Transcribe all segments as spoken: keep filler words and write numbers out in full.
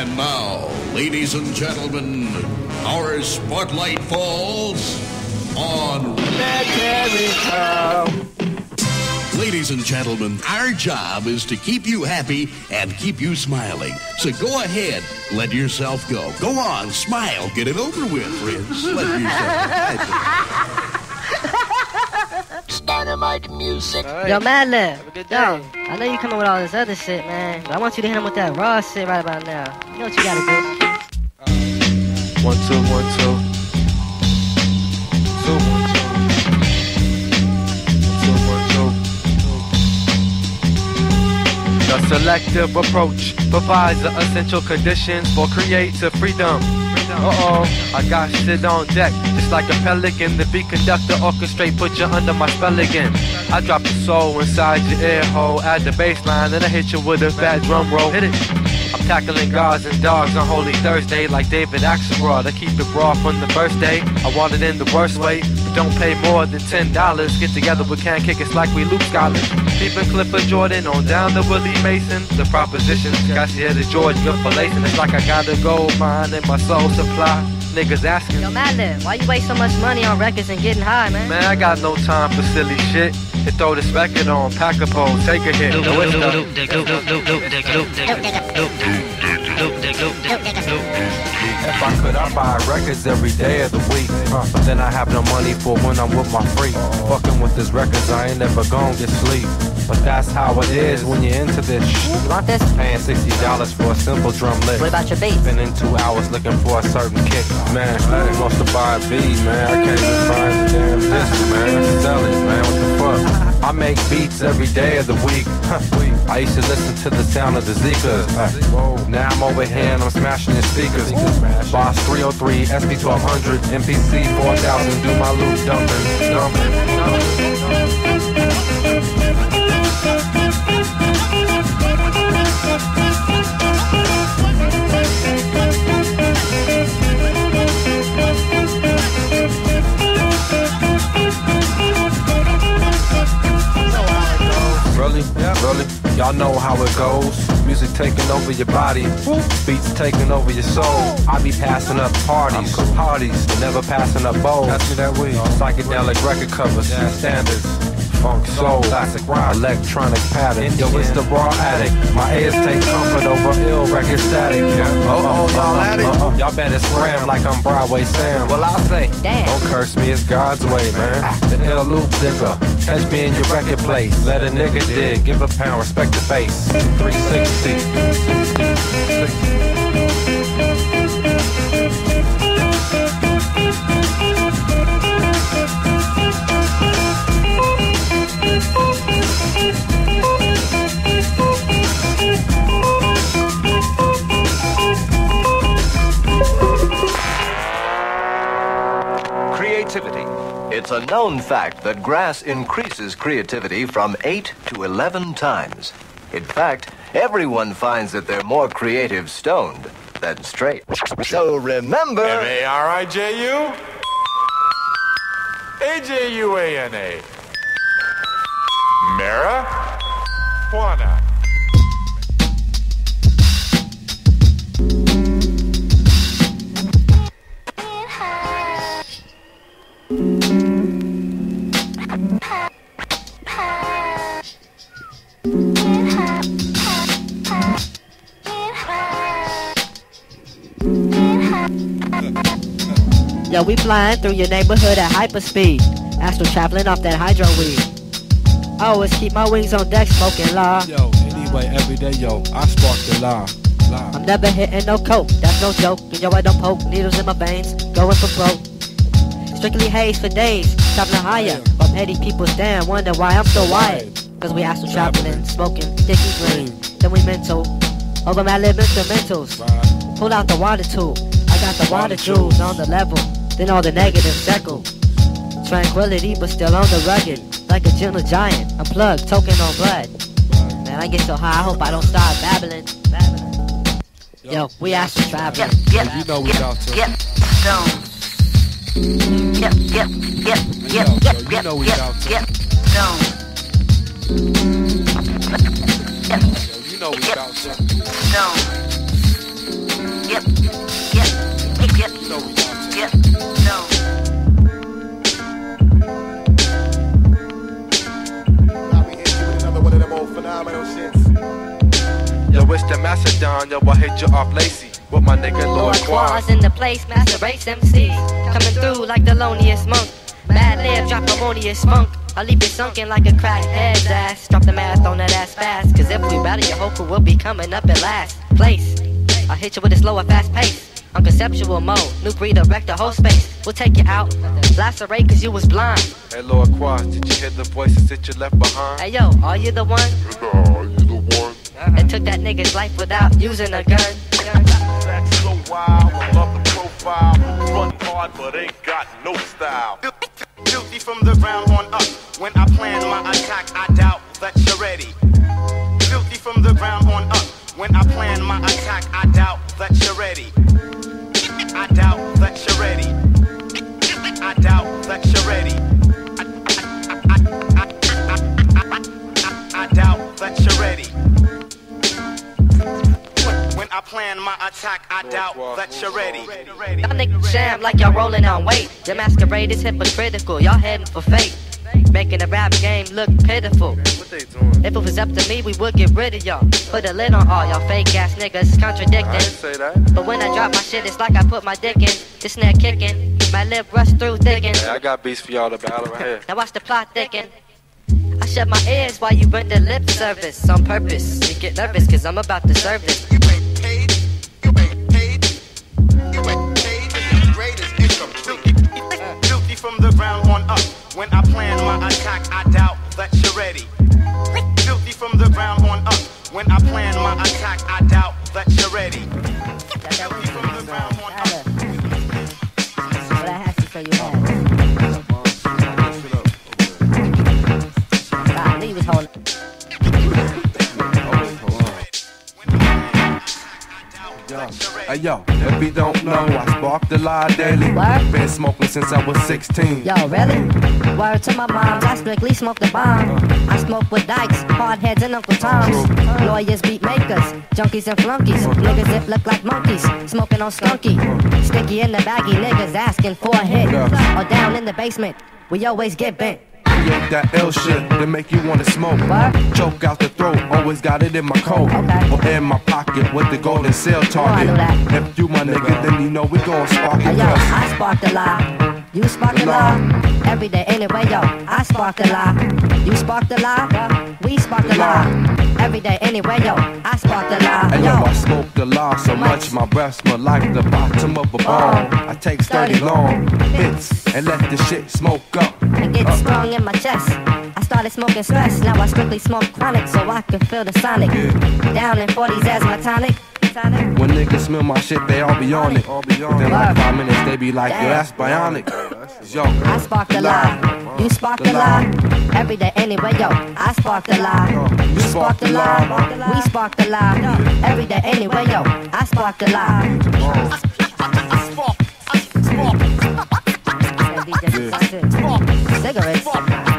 And now, ladies and gentlemen, our spotlight falls on America. Ladies and gentlemen, our job is to keep you happy and keep you smiling. So go ahead, let yourself go. Go on, smile, get it over with, friends. Let yourself go. Dynamite music. Right. Yo, Madlib. Yo, I know you coming with all this other shit, man. But I want you to hit him with that raw shit right about now. You know what you gotta do. One, two, one, two. Two, one, two. Two, one, two. The selective approach provides the essential conditions for creative freedom. Uh-oh, I got shit on deck, just like a pelican. The beat conductor orchestrate, put you under my spell again. I drop the soul inside your ear hole, add the bass line, then I hit you with a bad drum roll. Hit it. I'm tackling gods and dogs on Holy Thursday like David Axelrod. I keep it raw from the first day. I want it in the worst way, but don't pay more than ten dollars. Get together, we can't kick it's like we Luke scholars. Peeping Clifford Jordan on down to Willie Mason. The propositions got you here to George, good for lacing. It's like I got a gold mine in my soul supply. Niggas asking. Yo, Madlib, why you waste so much money on records and getting high, man? Man, I got no time for silly shit. And throw this record on, pack a pole, take a hit. No, it's not. If I could, I'd buy records every day of the week. Uh, but then I have no money for when I'm with my freak. Fucking with these records, I ain't never gon' get sleep. But that's how it is when you're into this shit. You want this? Paying sixty dollars for a simple drum lick. What about your beat? Spending two hours looking for a certain kick. Man, I supposed to buy a beat, man. I can't even find the damn disc, man. Sell it, man. What the fuck? I make beats every day of the week. I used to listen to the sound of the Zekas. Now I'm over here and I'm smashing the speakers. Boss three oh three, S P twelve hundred, M P C four thousand, do my loop dumping, dumping, dumping. Really? Yeah. Really? Y'all know how it goes. Music taking over your body, beats taking over your soul. I be passing up parties, parties, never passing up bowls. Pass me that weed. Psychedelic record covers, yeah. Standards. Funk, soul, classic rock, electronic pattern. Yo, it's the raw addict. My ears take comfort over ill record static. Yeah. Oh, oh, y'all at it? Uh-oh. Y'all better scram like I'm Broadway Sam. Well, I'll say, damn. Don't curse me, it's God's way, man. The ill loop digger. Catch me in your record place. Let a nigga dig. Give a pound, respect the face. three sixty. Creativity. It's a known fact that grass increases creativity from eight to eleven times. In fact, everyone finds that they're more creative stoned than straight. So remember... M A R I J U A J U A N A Marijuana. Yo, we flying through your neighborhood at hyperspeed. Astral traveling off that hydro weed. I always keep my wings on deck smoking law. Yo, anyway, every day, yo, I spark the law. I'm never hitting no coke, that's no joke. And yo, I don't poke needles in my veins, going for broke. Strictly haze for days, traveling higher. While petty people stand, wonder why I'm so wired. Cause we astral traveling, smoking sticky green. Then we mental, over my lip instrumentals. Pull out the water tool, I got the water jewels on the level. Then all the negatives settle. Tranquility, but still on the rugged. Like a gentle giant, unplugged, token on blood. Man, I get so high, I hope I don't start babbling. babbling. Yo, we astral traveling. Yep, yep, you know we out to. Yep, stone. Yep, yep, yep, yep, yep, you know we out to. yep, stone. Yep, you know we out to. stone. get, get, get, get, no. Yo, it's the Macedon, yo, I hit you off lacy with my nigga Lord Lord Quaz. Quaz in the place, master race M Cs coming through like the loneliest monk. Bad lib, drop harmonious funk. I leave it sunken like a crackhead's ass. Drop the math on that ass fast, cause if we battle, your whole crew will be coming up in last place. I hit you with a slower, fast pace. On conceptual mode, new breed of wreck the whole space. We'll take you out, lacerate cause you was blind. Hey Lord Quaz, did you hear the voices that you left behind? Hey yo, are you the one? Are you the one? That took that nigga's life without using a gun. That's so wild, I love the profile. Run hard, but ain't got no style. Guilty from the ground on up. When I plan my attack, I doubt that you're ready. Guilty from the ground on up. When I plan my attack, I doubt that you're ready. I doubt that you're ready. I doubt that you're ready. I, I, I, I, I, I doubt that you're ready. When I plan my attack, I doubt that you're ready. Y'all niggas sham like y'all rolling on weight. Your masquerade is hypocritical, y'all heading for fate. Making the rap game look pitiful. What they doing? If it was up to me, we would get rid of y'all. Put a lid on all y'all fake ass niggas contradicting. I didn't say that. But when I drop my shit, it's like I put my dick in. This snare kicking, my lip rush through thicken. Hey, I got beats for y'all to battle right here. Now watch the plot thicken. I shut my ears while you render lip service on purpose. You get nervous cause I'm about to serve this. You ain't paid, you ain't paid, you ain't paid the greatest income. Guilty, guilty from the ground on up. When I plan my attack, I doubt that you're ready. Guilty from the ground on up. When I plan my attack, I doubt that you're ready. Guilty from the ground on up. But I have to show you that. Nah, Lee was holding. Hey yo, if you don't know, I spark the lie daily. What? Been smoking since I was sixteen. Yo, really? Word to my moms, I strictly smoke the bomb. I smoke with dykes, hard heads and Uncle Toms. Lawyers, beat makers, junkies and flunkies. Niggas that look like monkeys, smoking on skunky. Sticky in the baggy, niggas asking for a hit. Or down in the basement, we always get bent. Create that ill shit that make you wanna smoke. What? Choke out the throat, always got it in my coat. Okay. Or in my pocket with the golden seal I target. know that. If you my nigga, then you know we gon' spark Hey it. yo, Cause I spark the lie. You spark the lie. Every day anyway, yo, I spark the lie. You spark the lie. We spark the lie. Every day anyway, yo, I spark the lie. Hey yo, Yo, I smoke the law so much my breath smell like the bottom of a bone. I take thirty long hits and let the shit smoke up. and get strong in my chest. I started smoking stress, now I strictly smoke chronic so I can feel the sonic. Down in forties as my tonic. When niggas smell my shit, they all be on it. Within like five minutes, they be like, yo, that's bionic. Yo, I spark the lie, you spark the lie. Every day anyway, yo, I spark the lie. You spark the lie, we spark the lie. Every day anyway, yo, I spark the lie. I spark, I spark, Cigarettes.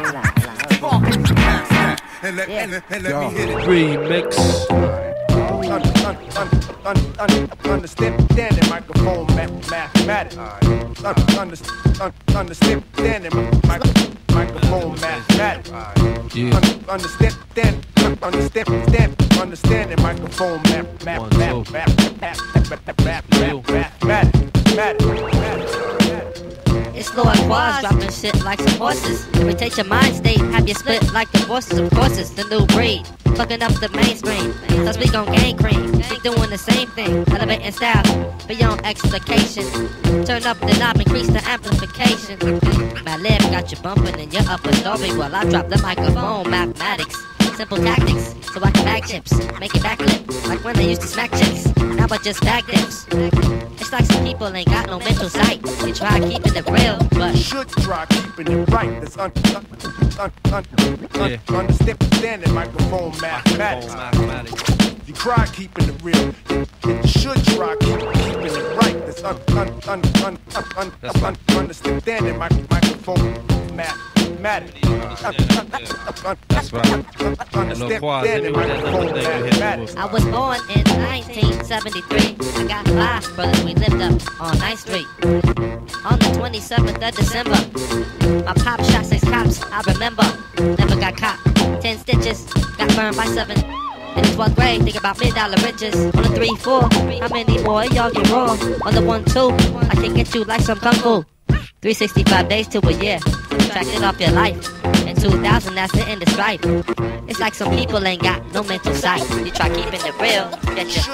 and let, and let, and let Yo, me hit it. remix. Un, un, un, un, un, understand the microphone math, mathematics. Un, understand, un, understand the microphone, microphone mathematics. Yeah. Un, understand, un, understand, understand, understand the microphone math, math, One, two. math, math, math, math, math, math, mathematics, mathematics. It's Lord Quaz dropping shit like some horses. Irritate your mind state, have you split like the horses. Of course it's the new breed, fucking up the mainstream. So speak on gang cream, we doing the same thing. Elevating style, beyond explication. Turn up the knob, increase the amplification. My lip got you bumping in your upper story while I drop the microphone. Mathematics, simple tactics, so I can bag chips, make it backflip, like when they used to smack chicks. Now I just bag dips. It's like some people ain't got no mental sight. They try keeping it real, but Should try keeping it right. That's un, un, un, un, un, Yeah. understand the microphone mathematics. You try keeping it real. You should try keep, keeping it right. That's un, un, un, un, un, un, un, understand the mic- microphone math. mathematics. That's what I that little Quaz, hit me with that little thing you hit me with. I was born in nineteen seventy-three. I got five brothers, we lived up on ninth street. On the twenty-seventh of December, my pop shot six cops, I remember. Never got caught. Ten stitches, got burned by seven. In the twelfth grade, think about mid-dollar riches. On the three four, how many more y'all get wrong? On the one two, I can get you like some kung fu. three hundred sixty-five days to a year, subtracted off your life. In two thousand, that's the end of strife. It's like some people ain't got no mental sight. You try keeping it real, get you.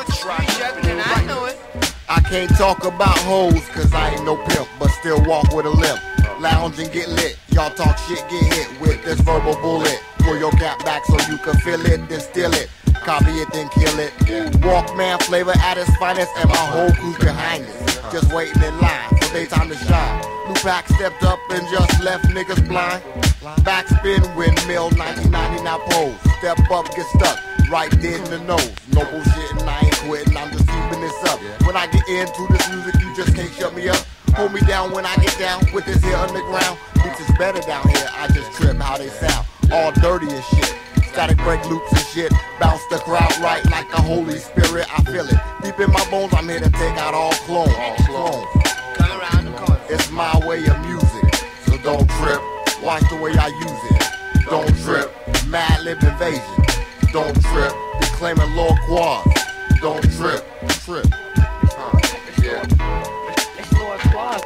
I know it. I can't talk about hoes, cause I ain't no pimp, but still walk with a limp. Lounge and get lit, y'all talk shit, get hit with this verbal bullet. Pull your cap back so you can feel it, then steal it. Copy it, then kill it. Walkman flavor at its finest, and my whole crew's behind us. Just waiting in line for daytime to shine. New pack stepped up and just left niggas blind. Backspin, windmill, nineteen ninety-nine pose. Step up, get stuck, right dead in the nose. No bullshit and I ain't quitting, I'm just keeping this up. When I get into this music, you just can't shut me up. Hold me down when I get down with this here underground. Beats is better down here, I just trip how they sound. All dirty and shit. Static break loops and shit. Bounce the crowd right like the Holy Spirit. I feel it. Deep in my bones, I'm here to take out all clones. All clones. Come around the corner. It's my way of music. So don't trip. Watch the way I use it. Don't trip. Mad Lib invasion. Don't trip. Declaiming Lord Quaz. Don't trip. Trip. Uh, yeah. It's Lord Quaz.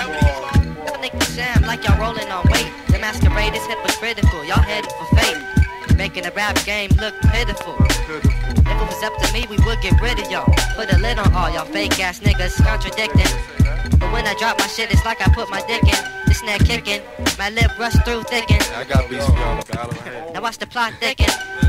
Y'all niggas jam like y'all rolling on weight. The masquerade is hypocritical. Y'all headed for fate. Making the rap game look pitiful. If it was up to me, we would get rid of y'all. Put a lid on all y'all fake ass niggas contradicting. But when I drop my shit, it's like I put my dick in. The snare kicking, my lip rush through thicken. I got beats for y'all to battle. Now watch the plot thicken.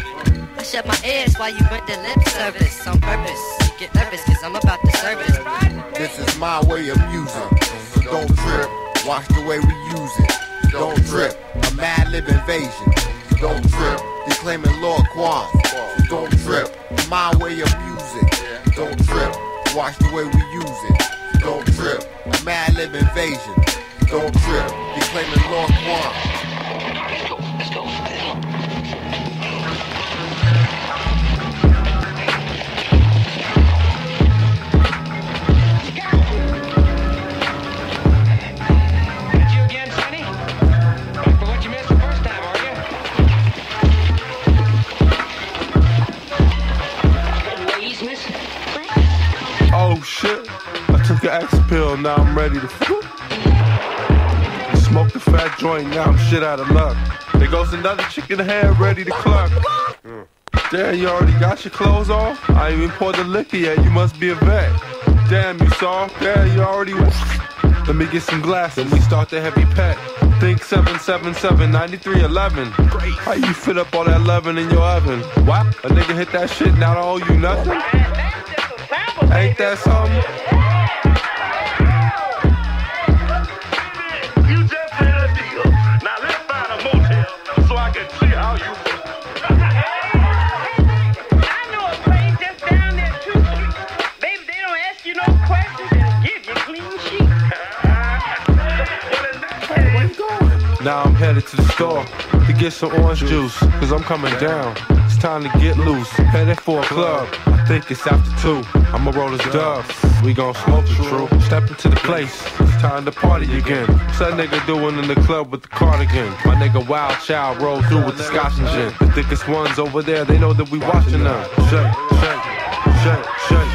I shut my ears while you rent the lip service on purpose. You get nervous cause I'm about to service. This is my way of music. So don't trip. Watch the way we use it. Don't trip. A Mad Lib invasion. Don't trip. Declaiming Lord Quaz. Don't trip. My way of music. Don't trip. Watch the way we use it. Don't trip. A Mad Lib invasion. Don't trip. Declaiming Lord Quaz. Let's go. Let's go. Let's go. Oh shit, I took an X pill, now I'm ready to f- Smoke the fat joint, now I'm shit out of luck. There goes another chick in the head ready to cluck. Mm. Damn, you already got your clothes off? I ain't even poured the liquor yet, you must be a vet. Damn, you soft? Damn, you already Let me get some glasses, and we start the heavy pet. Think seven seven seven, nine three one one. How you fit up all that loving in your oven? What? A nigga hit that shit, now I owe you nothing? Ain't that something? You just had a deal. Now let's find a motel so I can see how you feel. I know a place just down there too. Baby, they don't ask you no questions and give you clean sheets. Hey, where you going? Now I'm headed to the store to get some orange juice, cause I'm coming down. It's time to get loose. Headed for a club. I think it's after two. I'ma roll this dub. We gon' smoke the truth. Step into the place. It's time to party again. What's that nigga doing in the club with the cardigan? My nigga Wild Child rolled through with the scotch and gin. The thickest ones over there, they know that we watching them. Shake, shake, shake, shake.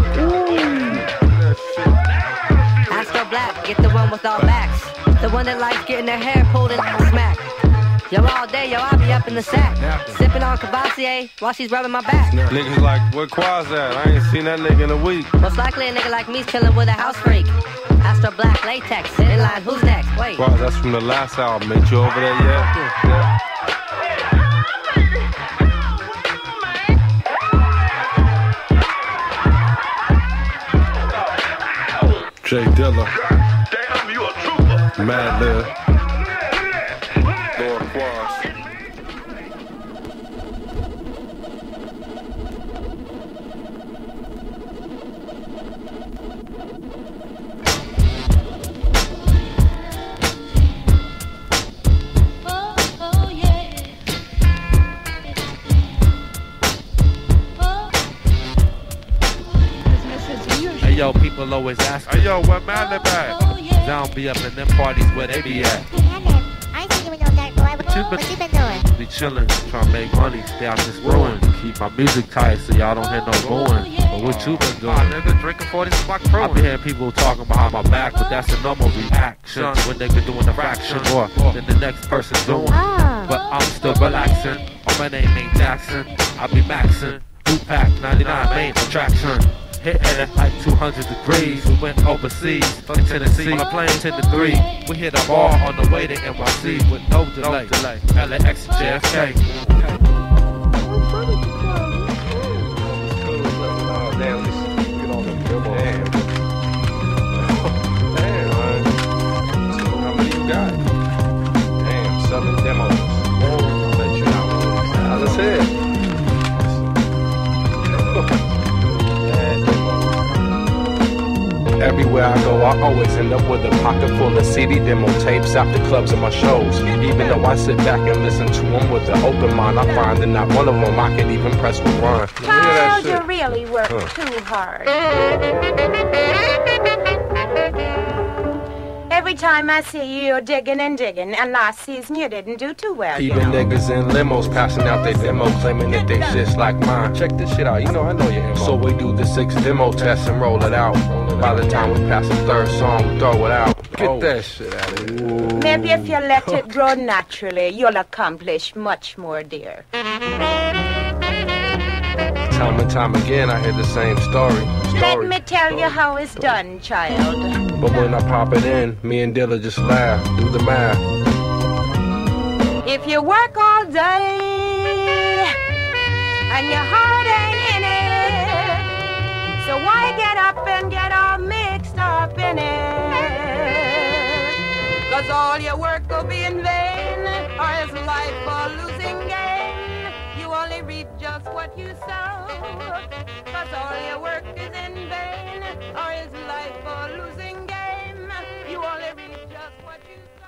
Astro Black, get the one with all backs. The one that likes getting their hair pulled and smack. Yo, all day, yo, I be up in the sack. Sipping on Cavassier while she's rubbing my back. Niggas like, where Quaz at? I ain't seen that nigga in a week. Most likely a nigga like me's chilling with a house freak. Astro Black latex, inline, who's next? Wait. Quaz, that's from the last album. Ain't you over there yet? Yeah. Jay Dilla. Damn, you a trooper. Mad Lib. Lord Quaz. yo, people always ask me, hey yo, where Madlib at? I don't be up in them parties where they be at. I ain't seen you with no dark boy. What, What you been, what you been doing? Be chillin', trying to make money, stay out this ruin. Keep my music tight so y'all don't hear no booing. But what you been doing? Ah, nigga, drinking forty smock pro. I be hearing people talking behind my back, but that's a normal reaction when nigga doing a fraction more than the next person doing. Oh. But I'm still relaxing. Oh, my name ain't Jackson. I be maxing. Boot pack ninety-nine main attraction. Hitting it like two hundred degrees. We went overseas in Tennessee on a plane ten to three. We hit a bar on the way to N Y C with no delay. L A X and J F K. Damn, this get on the demo. Damn. Damn, man. How many you got? Damn, seven demos. I'll let you know. As I said. Everywhere I go, I always end up with a pocket full of C D demo tapes after clubs and my shows. Even though I sit back and listen to them with an open mind, I find that not one of them I can even press rewind. Child, you really work huh. too hard. Every time I see you, you're digging and digging, and last season you didn't do too well. Even you know? niggas in limos passing out their demo, claiming that they just like mine. Check this shit out, you know I know your M O. So we do the six demo test and roll it out. By the time we pass the third song, we throw it out. Get oh. that shit out of here. Maybe if you let it grow naturally, you'll accomplish much more, dear. Time and time again, I hear the same story. story. Let me tell you how it's done, child. But when I pop it in, me and Dilla just laugh, do the math. If you work all day and your heart ain't in it, so why get up and get all mixed up in it? Cause all your work will be in vain, or is life a losing game? You only reap just what you sow. Cause all your work is in vain, or is life a losing game? You only reap just what you sow.